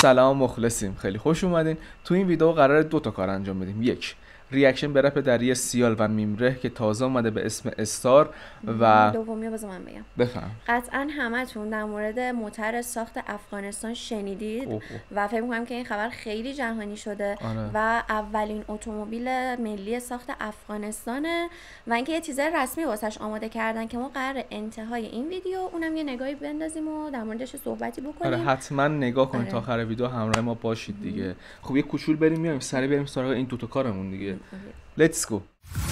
سلام مخلصیم، خیلی خوش اومدین. تو این ویدیو قراره 2 تا کار انجام بدیم. یک، ریاکشن به رپ دری سیال و میمره که تازه اومده به اسم استار و دومیو بذار من بگم. بفهم. قطعا همتون در مورد موتر ساخت افغانستان شنیدید و فکر می‌کنم که این خبر خیلی جهانی شده. و اولین اتومبیل ملی ساخت افغانستانه و اینکه یه تیزر رسمی واسش آماده کردن که ما قراره انتهای این ویدیو اونم یه نگاهی بندازیم و در موردش صحبتی بکنیم. آره حتما نگاه کنید تا آخر ویدیو همراه ما باشید دیگه. خب یه کوچول بریم میایم سریع بریم سراغ این 2 تا کارمون دیگه. Let's go.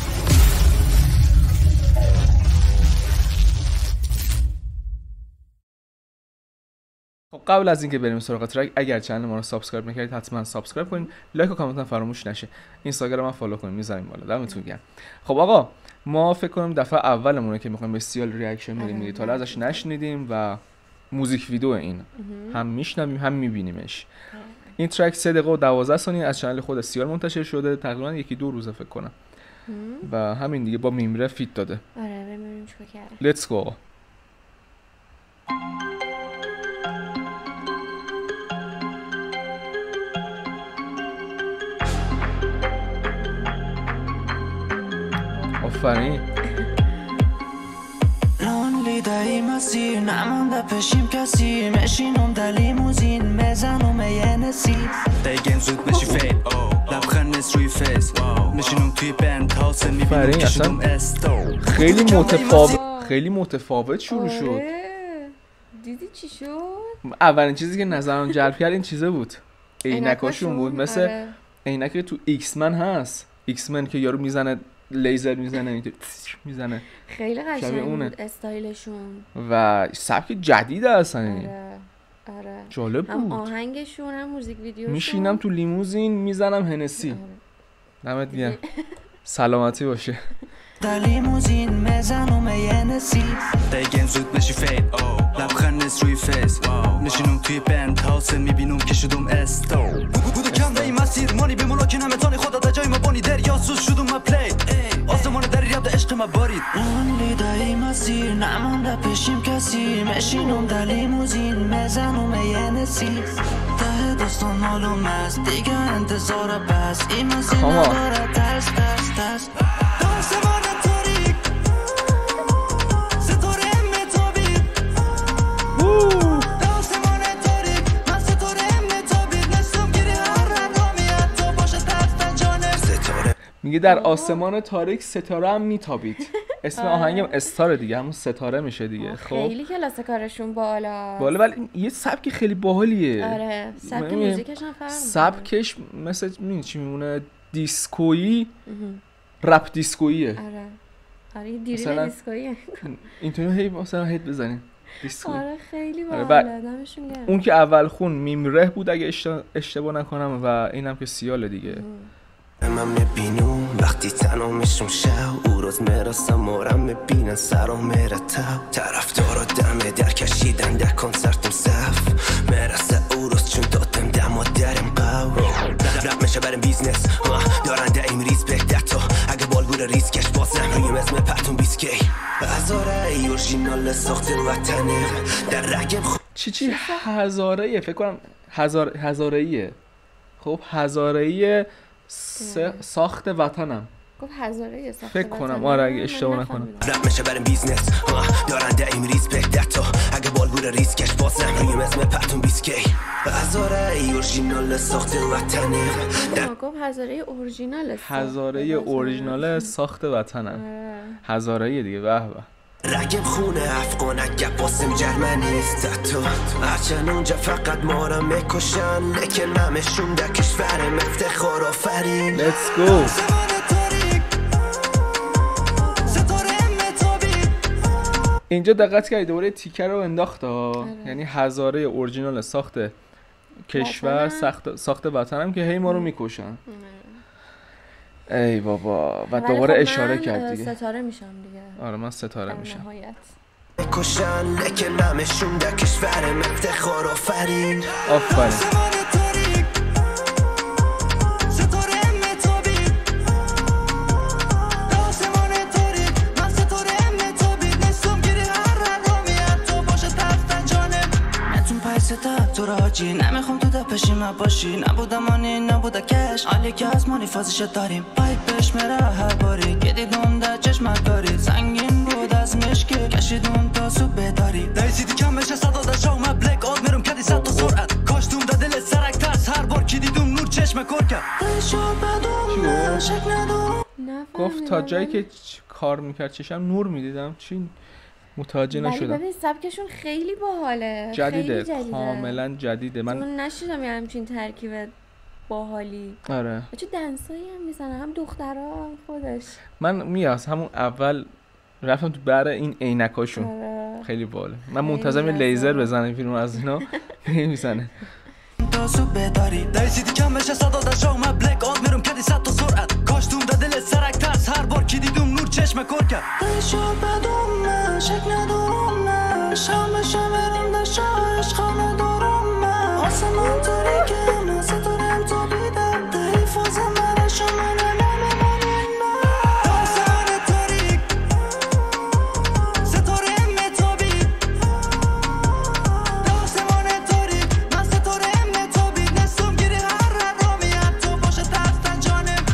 خب قبل از اینکه بریم سراغ ترک، اگر چنل ما رو سابسکرایب نکردید حتما سابسکرایب کنین، لایک و کامنت هم فراموش نشه. اینستاگرام هم فالو کنین، میذاریم بالا. دمتون گرم. خب آقا ما فکر کنم دفعه اولمونه که میخوایم به سیال ریاکشن بدیم دیگه. تا ازش نشنیدیم و موزیک ویدیو این هم میشنویم هم میبینیمش. این ترک 3 دقیقه و 12 ثانیه از چنل خود سیال منتشر شده، تقریبا 1-2 روزه فکر کنم. و همین دیگه با میمره فیت داده. آره ببینیم چیکار کرده. لیتس گو. آفرین. دایی مسیر نمانده پشیم کسی مشینم در لیموزین میزنم یه نسی دیگه زود بشی فیل لبخند نست روی فیس نشینم توی بند هاوس میبینم کشیدم استو. خیلی متفاوت شروع شد. دیدی چی شد؟ اولین چیزی که نظرم جلب کرد این چیزه بود، عینکاشون بود. مثل عینکی تو ایکس من هست، ایکس من که یارو میزنه لیزر میزنه خیلی قشنگ بود استایلشون و سبک جدیده اصلا. آره جالب بود. هم آهنگشون هم موزیک ویدیوشون. میشینم تو لیموزین میزنم هنسی. دمت گرم. سلامتی باشه. در لیموزین میزنم یه نسی دیگه زود بشی فیل لبخند نست روی فیس نشینم توی بند هاوس میبینم که شدم استو بوده کم دایی مسیر مانی به ملاکین همه تانی خدا دا جای ما بانی دریا سوز شدم ما پلی آسمان در یاد عشق ما بارید اونلی دایی مسیر نمانده پیشیم کسی میشینم در لیموزین میزنم یه نسی ته داستان معلوم است دیگه انتظار بس این مسیر نداره ترس آسمان تاریک ستاره متابید آسمان تاریک من ستاره متابید نستم گیری هر رامیت تو باشه دست جانب ستاره. میگه در آسمان تاریک ستاره هم میتابید. اسم آهنگم استاره دیگه، همون ستاره میشه دیگه. خب خیلی کلاس کارشون بالا ولی این یه سبک خیلی باحالیه. آره سبک موزیکش هم فرق سبکش مثل چی میمونه، دیسکویی، رپ دیسکوییه. آره دیریل دیسکوییه. اینطوری هی مثلا هیت بزنین دیسکویی. آره خیلی باحاله. دمشون گرم. اون که اول خون میمره بود اگه اشتباه نکنم و اینم که سیاله دیگه. من میبینم وقتی تنها میشم شب او روز میرسم مورم میبینن سرم میره تب طرفدارا دمه در کشیدن در کنسرتم صف میرسه او روز چون دادم دم و درم قو رپ میشه برم بیزنس دارنده این ریسپکت در تو اگه بال بوده ریسکش بازم رویم اسم پتون بیسکی هزاره ای اورژینال ساخت وطنه در رگم چی هزاره فکر کنم هزاره‌ایه. خب هزاره‌ای ساخت وطنم گفت هزاره ساخت فکر کنم. آره اگه اشتباه نکنم. رپ میشه برم بیزنس دارنده این ریسپکت در تو اگه بال بوده ریسکش بازم رویم اسم پتون بیسکی هزاره ای اورژینال ساخت وطنه گفت هزاره اورژینال ساخت وطنم. هزاره دیگه. به به رگم خونه افغان اگه باسم جرمنیست تو هرچند اونجا فقط ما را میکشن لیکن همشون در کشورم افتخار آفرین. Let's go. اینجا دقت کردید دوباره تیکر رو انداخت یعنی هزاره اورجینال ساخت کشور ساخت وطنم که هی ما رو میکشن. ای بابا و دوباره اشاره کرد دیگه. ستاره میشم دیگه. آره من ستاره میشم. کشن لیکن همشون در کشورم افتخار آفرین. تو تو راجی نمیخوام تو دپشیم باشی نبودم آنی نبوده کش علی که از مانی فازش داریم پایپش میره هر باری که دیدون در چشمت داری سنگین بود از مشکی کشیدون تا صبح بداری دیزیدی کم بشه صدا در شاومه بلک آد میرم کدی صد تا سرعت کاشتون در دل سرک ترس هر بار که دیدون نور چشم کر کرد گفت تا جایی که کار میکرد چشم نور میدیدم چی متوجه نشدم. ولی ببین سبکشون خیلی باحاله، جدیده، خیلی کاملا جدیده. من نشیدم یه همچین ترکیب باحالی. آره چه دنسایی هم میزنن هم دخترها هم خودش. من میاز همون اول رفتم تو بر این عینکاشون. آره. خیلی باحاله. من منتظرم لیزر بزنه فیلم از اینا نمیزنه. تا صبح داری دیزیدی کم بشه صدا در شاومه بلک آد میرم کدی صد تا سرعت کاشتون در دل سرک ترس هر بار که دیدم نور چشم کر کرد دیشو بدون من شک ندارم من شام شمرم در شهرش خانه دارم من آسمان تاریکه من ستارم تا بیدم دهی فازم من شمانه نمیمانیم من آسمان تاریک ستاره متابید آسمان تاریک من ستاره متابید نستم گیری هر رامیت تو باشه دستن جانم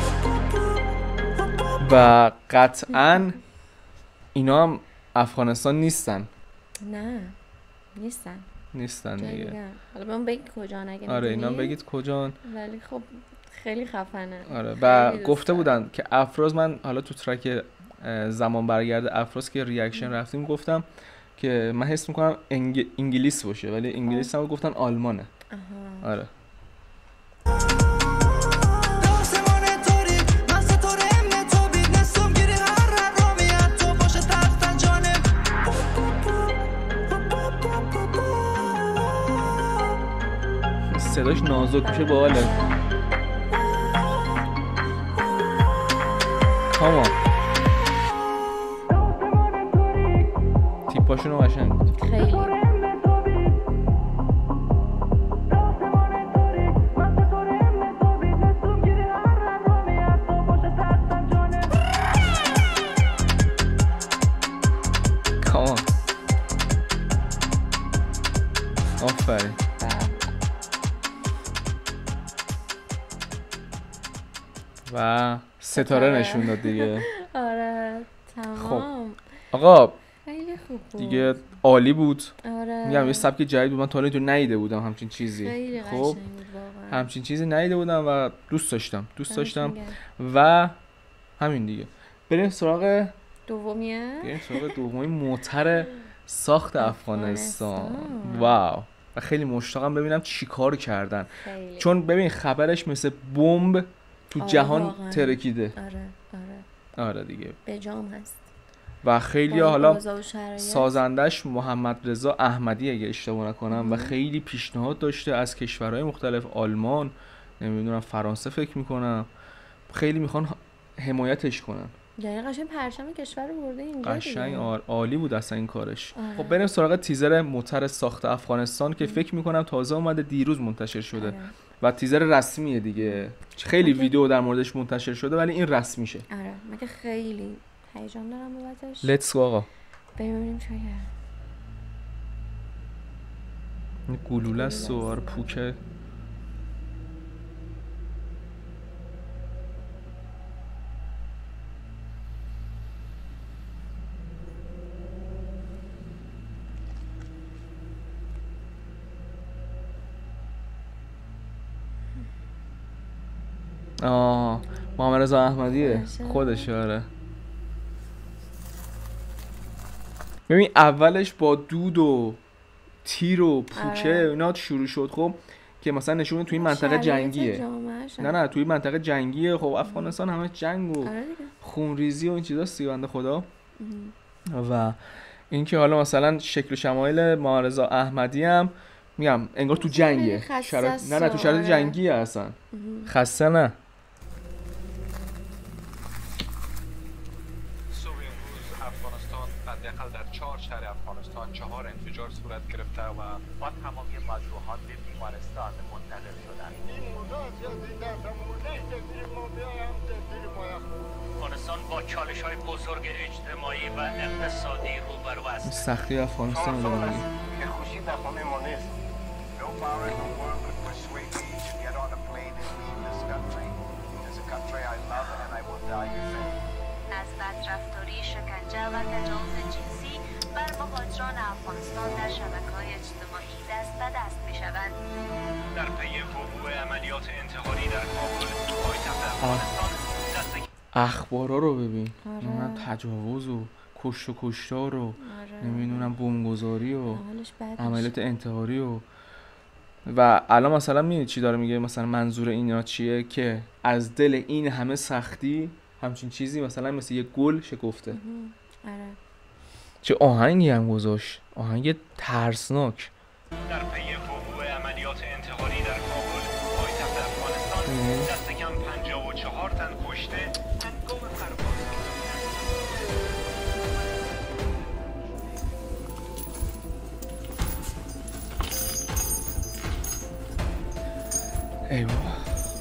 و قطعاً اینا هم افغانستان نیستن. نه نیستن دیگه. حالا بهم بگید کجان اگه آره اینا بگید کجان. ولی خب خیلی خفنه. آره و گفته بودن که افراز، من حالا تو ترک زمان برگرد افراز که ریاکشن رفتیم گفتم که من حس میکنم انگلیس باشه ولی انگلیس هم گفتن آلمانه. آره صداش نازک میشه باحاله. کاما تیپاشونو قشنگ بود خیلی. کاما آفرین. و ستاره نشون داد دیگه. آره تمام. خب آقا خیلی خوب بود دیگه، عالی بود. آره میگم یه سبک جدید بود، من تا الان ندیده بودم همچین چیزی. خیلی خب قشنگ بود واقعا. همچین چیزی ندیده بودم و دوست داشتم و همین دیگه. بریم سراغ دومی موتر ساخت افغانستان. واو. و خیلی مشتاقم ببینم چی کار کردن خیلی. چون ببین خبرش مثل بمب تو جهان واقعا. ترکیده. آره دیگه بجام هست. و خیلی حالا سازندش محمد رضا احمدی اگه اشتباه نکنم و خیلی پیشنهاد داشته از کشورهای مختلف، آلمان، نمیدونم فرانسه فکر میکنم، خیلی میخوان حمایتش کنن. یعنی قشنگ پرچم کشور رو برده اینجا. قشنگ عالی بود اصلا این کارش. خب بریم سراغ تیزر موتر ساخت افغانستان که فکر میکنم تازه اومده، دیروز منتشر شده و تیزر رسمیه دیگه. خیلی ویدیو در موردش منتشر شده ولی این رسمیشه. آره من که خیلی هیجان دارم بابتش. لیتس گو آقا. ببینیم چیه. این گلوله است و پوکه. محمد رضا احمدیه خودش. آره ببین اولش با دود و تیر و پوکه اینا شروع شد. خب که مثلا نشون توی منطقه جنگیه. نه توی منطقه جنگیه. خب افغانستان همه جنگ و خونریزی و این چیزاست دیگه بنده خدا. و اینکه حالا مثلا شکل و شمایل محمد رضا احمدی هم میگم انگار تو جنگه. نه تو شرایط جنگیه اصلا. خسته نه. حداقل در 4 شهر افغانستان 4 انفجار صورت گرفته و با تمامی مجروحان به بیمارستان منتقل شدند. افغانستان با چالش‌های بزرگ اجتماعی و اقتصادی روبرو است. سختی افغانستان رو داریم. که خوشی در خانه ما نیست. عملیات انتحاری در کابل پایتخت افغانستان دست اخبارا رو ببین، آره. تجاوز و کشت و کشتار و آره. نمیدونم بمبگذاری و حالش بد عملیات انتحاری و الان مثلا میدونی چی داره میگه؟ مثلا منظور اینا چیه؟ که از دل این همه سختی همچین چیزی مثلا مثل یه گل شکفته. آره. چه آهنگی هم گذاشت، آهنگ ترسناک. در پی وقوع عملیات انتحاری در کابل پایتخت افغانستان دست کم 54 تن کشته هنگام پرواز. ای بابا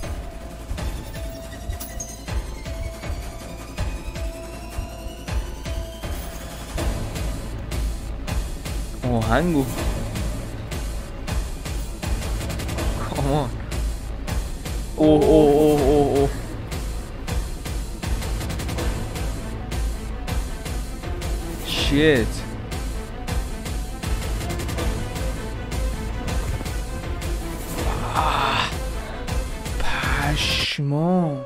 آهنگو کامان. اوه اوه اوه اوه اوه شیت. پشما.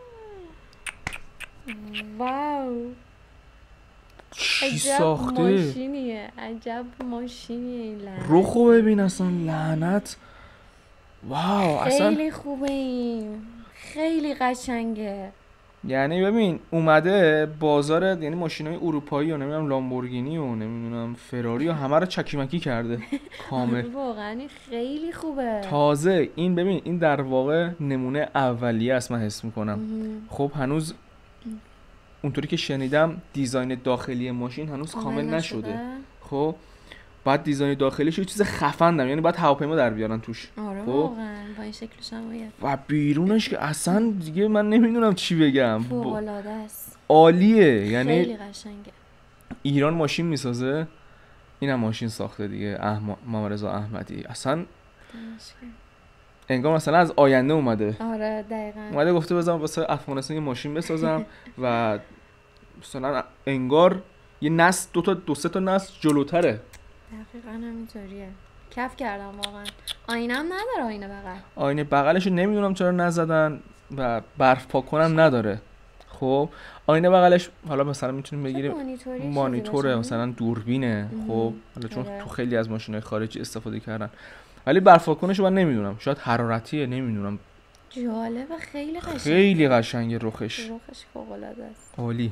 واو چی عجب ساخته؟ ماشینیه، عجب ماشینیه این لعنت. رخو ببین اصلا، لعنت. واو اصلا خیلی خوبه این، خیلی قشنگه. یعنی ببین اومده بازار، یعنی ماشینای اروپایی و نمیدونم لامبورگینی و نمیدونم فراری و همه رو چکی مکی کرده کامل. واقعا این خیلی خوبه. تازه این ببین این در واقع نمونه اولیه است من حس میکنم. خب هنوز اونطوری که شنیدم دیزاین داخلی ماشین هنوز کامل نشده. خب بعد دیزاین داخلیش یه چیز خفندم، یعنی باید هواپیما در بیارن توش. آره خب واقعا با این شکلش هم باید. و بیرونش که اصلا دیگه من نمیدونم چی بگم، فوق‌العاده است، عالیه. یعنی خیلی قشنگه. ایران ماشین میسازه، اینم ماشین ساخته دیگه. محمد رضا احمدی اصلا انگار مثلا از آینده اومده. آره دقیقاً اومده گفته بذارم واسه افغانستان یه ماشین بسازم و مثلا انگار یه نسل دو سه تا نسل جلوتره. دقیقاً همینطوریه. کف کردم واقعا. آینه هم نداره، آینه بغل. آینه بغلشو نمیدونم چرا نزدن و برف پاک کنم نداره. خب آینه بغلش حالا مثلا میتونیم بگیریم مانیتوره، مثلا دوربینه. خب حالا چون تو خیلی از ماشینای خارجی استفاده کردن، ولی برف پاک کنشو من نمیدونم، شاید حرارتیه، نمیدونم. جالبه، خیلی قشنگه، خیلی قشنگه. رخش فوق العاده است. عالی.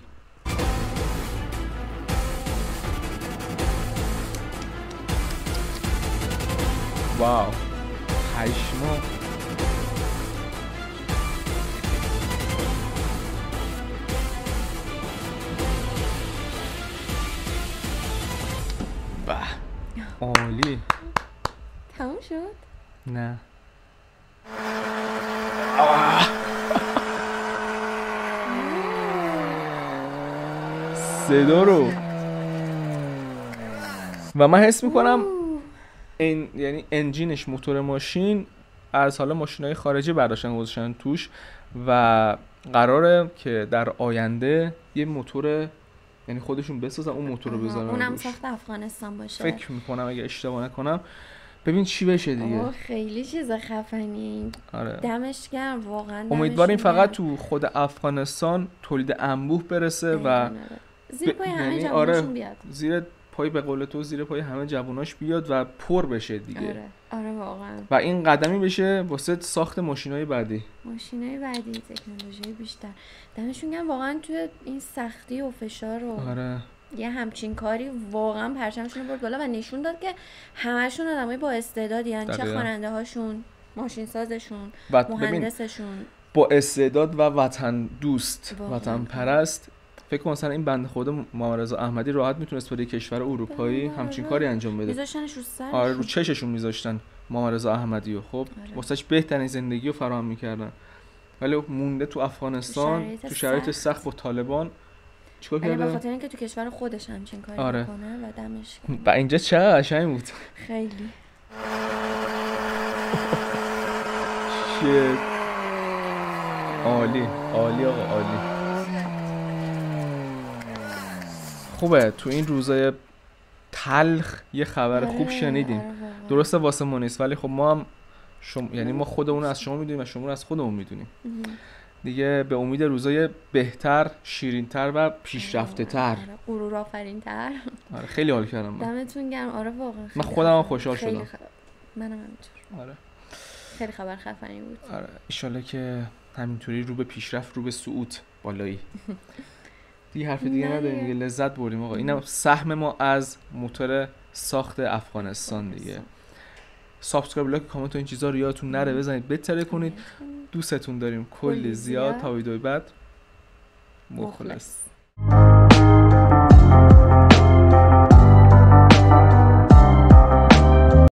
واو پشما. به عالی. تموم شد؟ نه صدا رو و من حس میکنم یعنی انجینش، موتور ماشین از حالا ماشینای خارجی برداشتن گذاشتن توش و قراره که در آینده یه موتور، یعنی خودشون بسازن اون موتور رو بذارن. اونم ساخت افغانستان باشه فکر میکنم اگه اشتباه نکنم. ببین چی بشه دیگه. خیلی چیز خفنی. آره. دمش گرم واقعا. امیدواریم فقط تو خود افغانستان تولید انبوه برسه و زیر پای همه جواناشون بیاد. زیر پای به قول تو زیر پای همه جواناش بیاد و پر بشه دیگه. آره واقعا. و این قدمی بشه واسه ساخت ماشینای بعدی. ماشینای بعدی، تکنولوژی بیشتر. دمشون گرم واقعا توی این سختی و فشار و آره. یه همچین کاری واقعا پرچمشون رو برد بالا و نشون داد که همه‌شون آدمای با استعدادی ان، چه خواننده هاشون، ماشین سازشون، مهندسشون، با استعداد و وطن دوست، وطن پرست. فکر کنم مثلا این بنده خدا محمد رضا احمدی راحت میتونست برای کشور اروپایی همچین کاری انجام بده. میذاشتنش رو سرشون. آره رو چششون میذاشتن محمد رضا احمدی رو. خب واسهش بهترین زندگی رو فراهم میکردن، ولی مونده تو افغانستان تو شرایط سخت با طالبان. چیکار کرده؟ به خاطر اینکه تو کشور خودش همچین کاری میکنه و دمش گرم. و اینجا چه قشنگ بود. خیلی شیت. عالی عالی آقا عالی. خوبه تو این روزای تلخ یه خبر خوب شنیدیم. درسته واسه ما نیست، ولی خب ما هم یعنی ما خودمون از شما میدونیم و شما از خودمون میدونیم دیگه. به امید روزای بهتر، شیرین‌تر و پیشرفته‌تر، غرورآفرین‌تر. آره خیلی حال کردم. دمتون گرم. آره واقعا من خودم خوشحال شدم. منم همینطور. آره خیلی خبر خفنی بود. آره ان شاءالله که همینطوری رو به پیشرفت، رو به صعود بالایی. دیگه حرف دیگه نداریم دیگه. لذت بردیم آقا. اینم سهم ما از موتور ساخت افغانستان دیگه. سابسکرایب، لایک، کامنت و این چیزا رو یادتون نره بزنید، بهتره کنید. دوستتون داریم کلی زیاد. تا ویدیوی بعد مخلص.